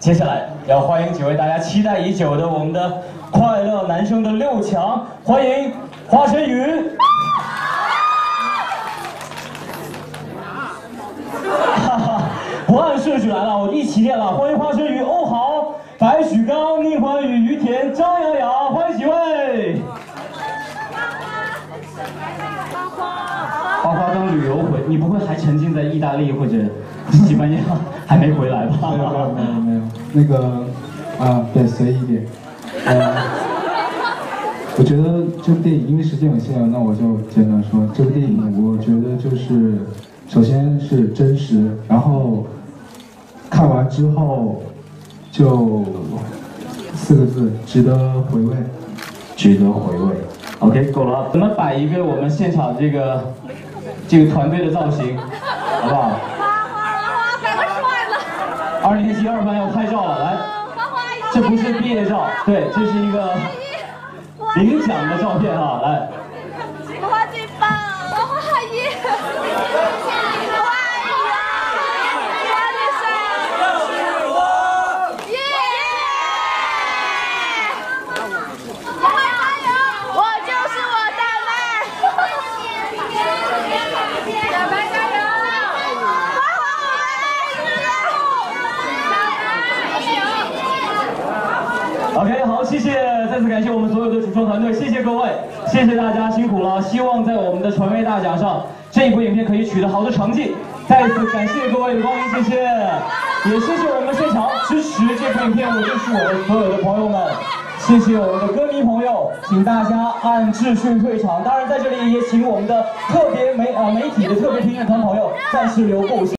接下来要欢迎几位大家期待已久的我们的快乐男声的6强，欢迎华晨宇。哈哈，不按顺序来了，我一起念了。欢迎华晨宇、欧豪、白许刚、宁欢宇、于田、张雅雅，欢迎几位。花花刚旅游回，你不会还沉浸在意大利或者西班牙还没回来吧？ 没有，那个对，随意一点。我觉得这部电影因为时间有限，那我就简单说，这部电影我觉得就是首先是真实，然后看完之后就4个字：值得回味。 值得回味。OK， 够了。咱们摆一个我们现场这个团队的造型，好不好？ 太帅了 ！2年级2班要拍照了，来，这不是毕业照，对，这是一个领奖的照片哈，来。 花最棒，花阿姨。 OK， 好，谢谢，再次感谢我们所有的主创团队，谢谢各位，谢谢大家辛苦了。希望在我们的传媒大奖上，这一部影片可以取得好的成绩。再次感谢各位的光临，谢谢，也谢谢我们现场支持这部影片我就是我的所有的朋友们，谢谢我们的歌迷朋友，请大家按秩序退场。当然，在这里也请我们的特别媒体的特别评审团朋友暂时留步。